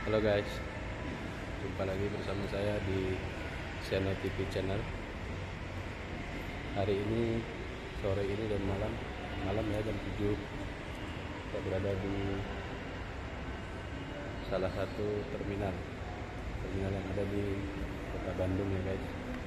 Halo guys, jumpa lagi bersama saya di Sena TV Channel. Hari ini, sore ini dan malam ya, jam 7 kita berada di salah satu terminal yang ada di kota Bandung ya guys.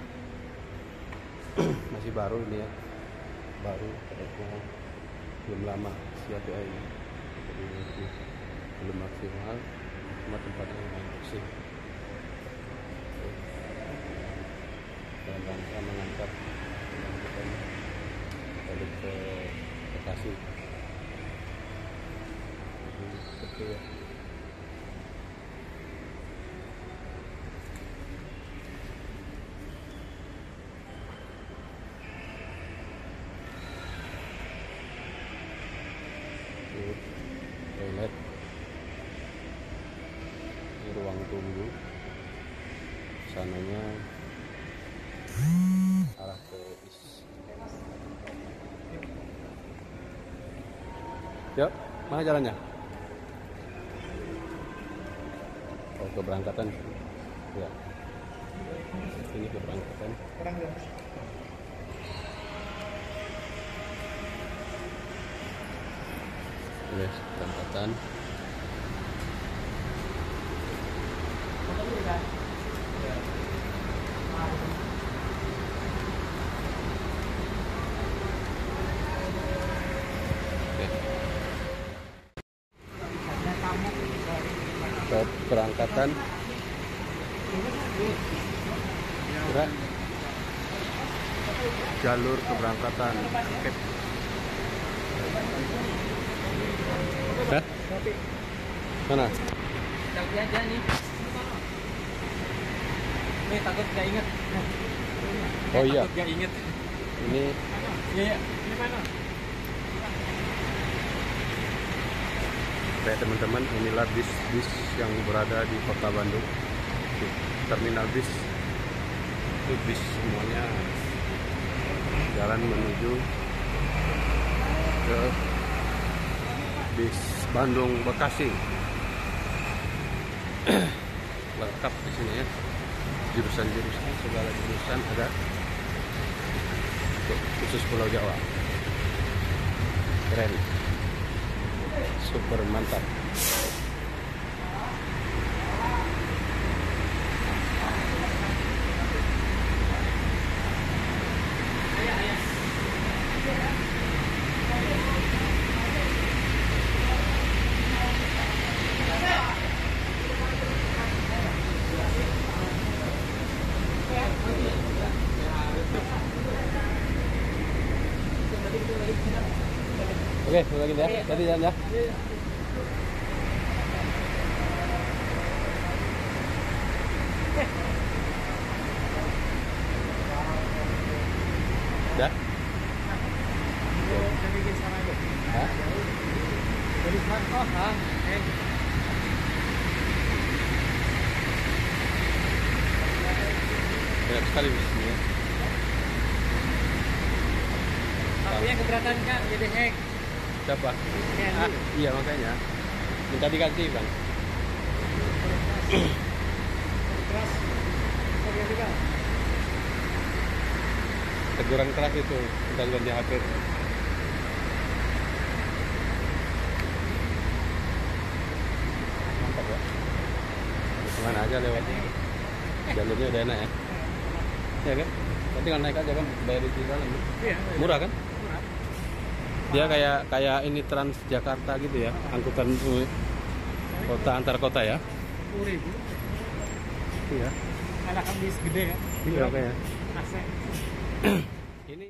Masih baru ini ya, baru karena belum lama siap ya ini, jadi masih belum maksimal, cuma tempatnya lumayan bersih dalam rangka mengangkat angkutan balik ke Bekasi. Jadi seperti ya. Toilet, ini ruang tunggu, sananya arah ke bis. Yuk, mana jalannya? Oh, keberangkatan ya, ini keberangkatan. Guys, keberangkatan. Keberangkatan gerak jalur keberangkatan. Hah? Mana? Tapi aja nih. Nih takut gak inget. Oh iya. Takut gak inget. Ini. Iya. Ini mana? Kayak teman-teman, inilah bis yang berada di kota Bandung, di terminal bis. Itu bis semuanya jalan menuju ke bis Bandung Bekasi. Lengkap di sini ya, jurusan-jurusan, segala jurusan ada untuk khusus Pulau Jawa. Keren, super mantap. Oke, lagi ya. Tadi jalan ya. Dah? Hah? Banyak sekali di sini ya. Tapi yang keberatan Kak, jadi hack. Siapa? Iya makanya minta diganti bang. Keras. Teguran keras itu, minta diganti HP. Mantap ya. Kemana aja lewat. Jalurnya udah enak ya. Ya kan? Nanti tinggal naik aja kan, bayar di dalam. Iya. Murah kan? Dia kayak ini Trans Jakarta gitu ya, angkutan kota antar kota ya. 10.000. Iya. Ada kan bis gede ya. Iya kayak. AC. Ini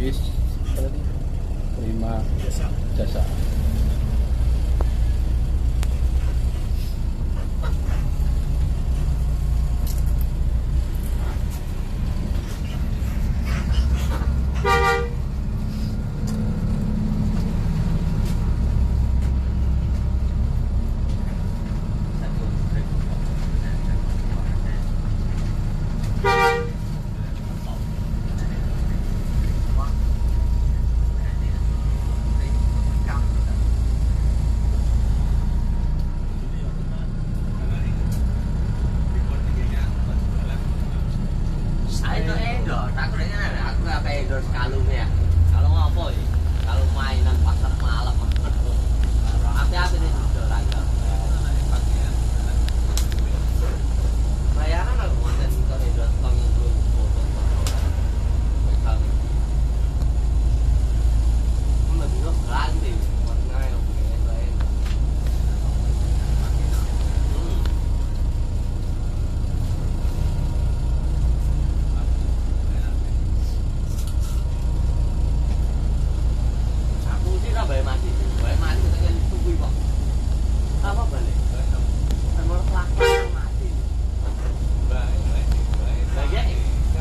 bis Prima Jasa. Itu endorse, aku dengar aku nggak pakai endorse kalungnya. Kalau ngopo ya? Kalau mainan pasar malam apa ini sudah lagi. Bayaran aku konten untuk endorse tong itu foto. Lebih lo ganti, makanya yang punya lain. Bayar mati kita kan tunggu kok. Apa balik? Kan mau pelakon mati. Baik.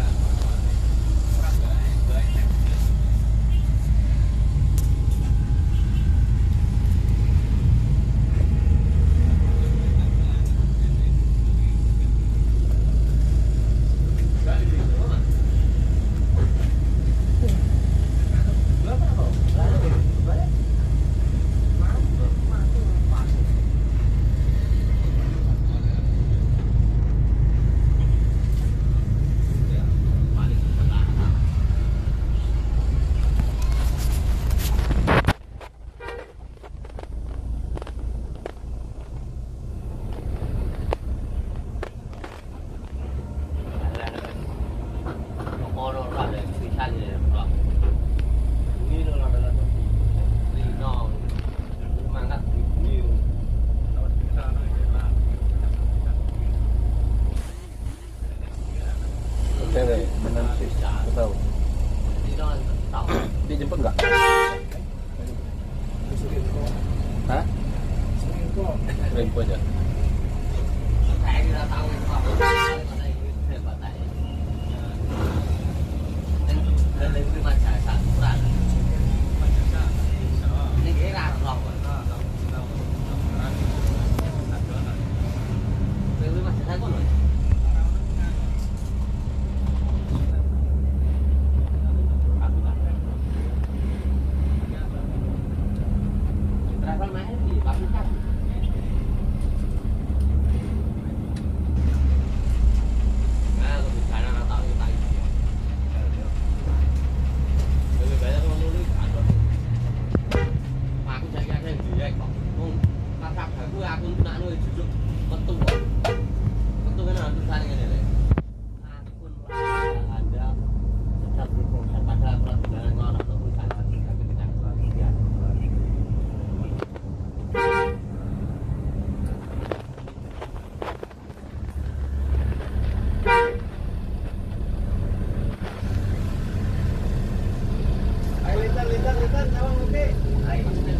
Cewek, bener sih, aku tahu. Dia jemput nggak? Hah? Rempo aja. Lintan, sama ngopi.